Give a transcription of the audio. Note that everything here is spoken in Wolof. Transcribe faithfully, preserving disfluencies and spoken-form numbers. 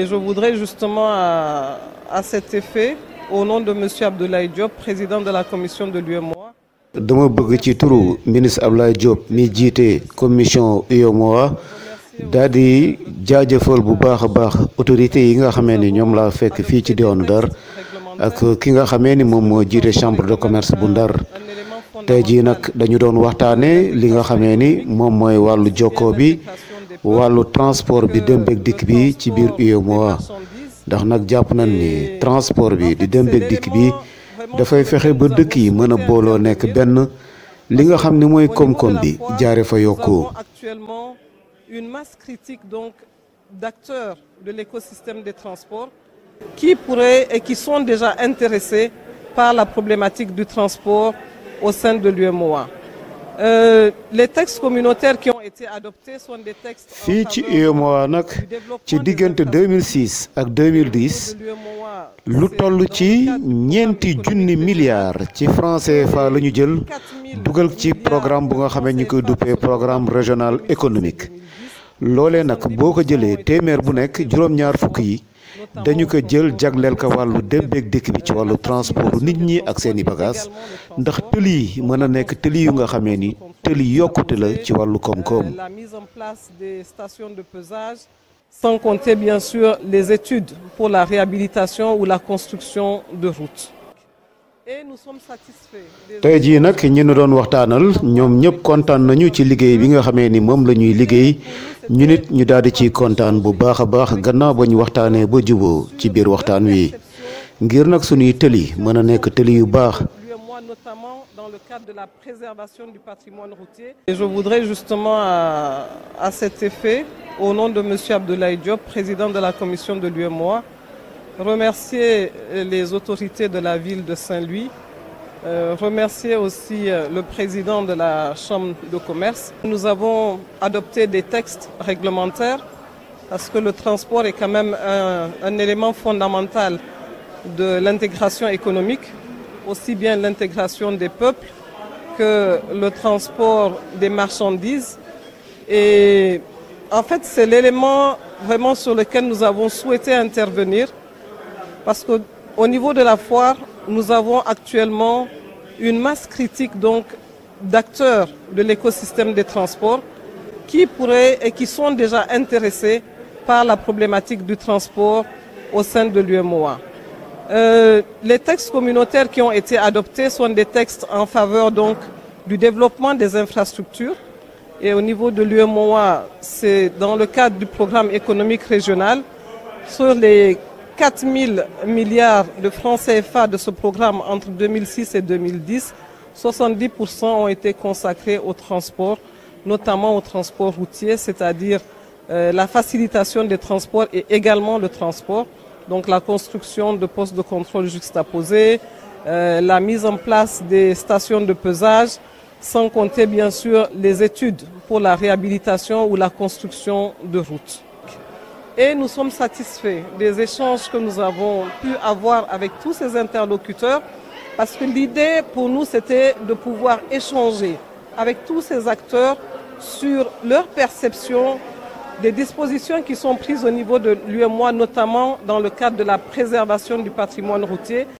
Et je voudrais justement à, à cet effet, au nom de Monsieur Abdoulaye Diop, président de la commission de l'U M O A. dama bëgg ci turu ministre Abdoulaye Diop mi jiite commission U M O A daal di jaajëfal bu baax a baax autorités yi nga xamee ni ñoom laa fekk fii ci diwaanu Ndar ak ki nga xamee ni moom moo jiite chambre de commerce bu Ndar tey jii nag dañu doon waxtaanee li nga xamee ni moom mooy wàllu jokkoo bi wàllu transport bi dem beeg dikk bi ci biir U M O A ndax nag jàpp nañ ni transport bi di dem beeg dikk bi dafay fexe ba dëkk yi mën a booloo nekk benn li nga xam ne mooy koom-koom bi jaare fa yokku. Actuellement une masse critique donc d'acteurs de l'écosystème des transports qui pourraient et qui sont déjà intéressés par la problématique du transport au sein de l'U M O A. Euh, les textes communautaires qui ont été adoptés sont des textes fii ci U M O A nag ci diggante deux mille six ak deux mille dix lu toll ci ñeenti junni milliards ci franc C F A la ñu jël dugal ci programme bu nga xamee ñu koy duppee programme régional économique loolee nag boo ko jëlee téeméer bu nekk juróom-ñaar fukk yi dañu ko jël jagleel ko wàllu dem beeg dikk bi ci wàllu transport nit ñi ak seeni bagages ndax tëli yi mën a nekk tëli yu nga xamee ni tëli yokkute la ci wàllu koom-koom. La mise en place des stations de pesage, sans compter bien sûr les études pour la réhabilitation ou la construction de routes. Et nous sommes satisfaits. tey jii nag ñi ñu doon waxtaanal ñoom ñëpp kontaan nañu ci liggéey bi nga xamee ni moom la ñuy liggéey ñu nit ñu daal di ciy kontaan bu baax a baax gannaaw ba ñu waxtaanee ba juboo ci biir waxtaan wi ngir nag suñuy tëli mën a nekk tëli yu baax. Notamment dans le cadre de la préservation du patrimoine routier. Et je voudrais justement à, à cet effet, au nom de Monsieur Abdoulaye Diop, président de la commission de l'U M O A, remercier les autorités de la ville de Saint-Louis, euh, remercier aussi le président de la chambre de commerce. Nous avons adopté des textes réglementaires parce que le transport est quand même un, un élément fondamental de l'intégration économique, aussi bien l'intégration des peuples que le transport des marchandises. Et en fait, c'est l'élément vraiment sur lequel nous avons souhaité intervenir parce qu'au niveau de la foire, nous avons actuellement une masse critique donc d'acteurs de l'écosystème des transports qui pourraient et qui sont déjà intéressés par la problématique du transport au sein de l'U M O A. Euh, les textes communautaires qui ont été adoptés sont des textes en faveur donc du développement des infrastructures et au niveau de l'U M O A, c'est dans le cadre du programme économique régional. Sur les quatre mille milliards de francs C F A de ce programme entre deux mille six et deux mille dix, soixante-dix pour cent ont été consacrés au transport, notamment au transport routier, c'est-à-dire euh, la facilitation des transports et également le transport. Donc la construction de postes de contrôle juxtaposés, euh, la mise en place des stations de pesage, sans compter bien sûr les études pour la réhabilitation ou la construction de routes. Et nous sommes satisfaits des échanges que nous avons pu avoir avec tous ces interlocuteurs parce que l'idée pour nous c'était de pouvoir échanger avec tous ces acteurs sur leur perception des dispositions qui sont prises au niveau de l'U M O A, notamment dans le cadre de la préservation du patrimoine routier.